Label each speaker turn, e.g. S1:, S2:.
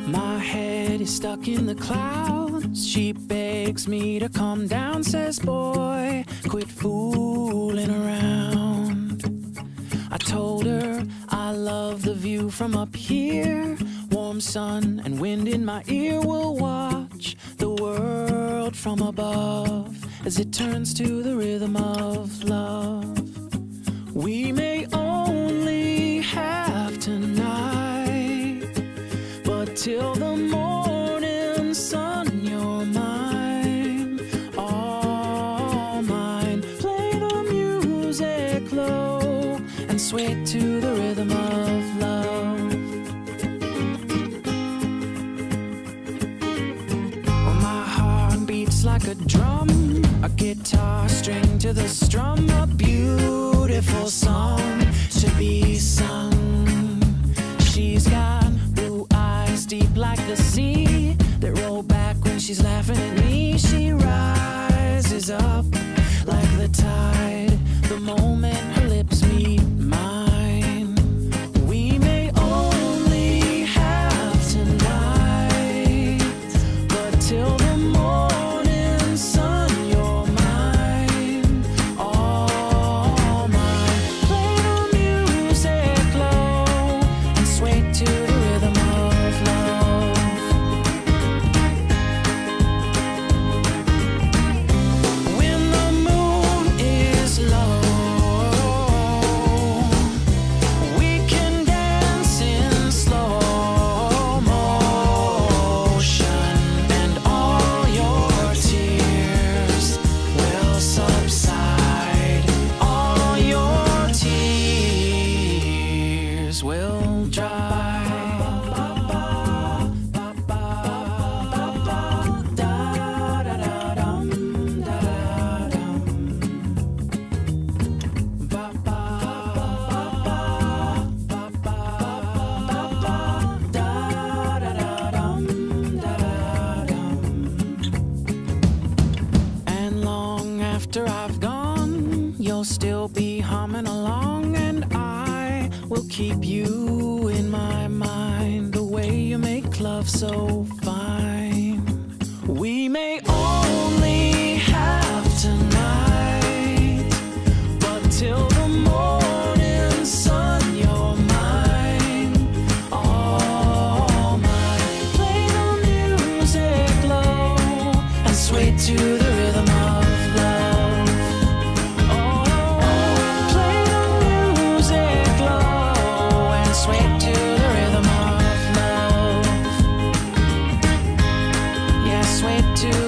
S1: My head is stuck in the clouds. She begs me to calm down, says, boy, quit fooling around. I told her I love the view from up here. Warm sun and wind in my ear. Will watch the world from above as it turns to the rhythm of love. We may only have tonight, but till the morning sun, you're mine, all mine. Play the music low and sway to the rhythm of love. My heart beats like a drum, a guitar string to the strum, a beautiful song to be sung. She's got blue eyes deep like the sea that roll back when she's laughing at me. She rises up like the tide the moment her lips meet mine. We may only have tonight, but till the morning sun, you're mine, all mine. Play the music low and sway to the rhythm of love. When the moon is low, we can dance in slow motion, and all your tears will subside. All your tears will dry. And long after I've gone, you'll still be humming along, and I will keep you in my mind. The way you make love so fine. We may only have tonight, but till the morning sun, you're mine, all mine. Play the music low and sway to the rhythm of love. Oh, play the music low and sway to the rhythm of love. Yeah, sway to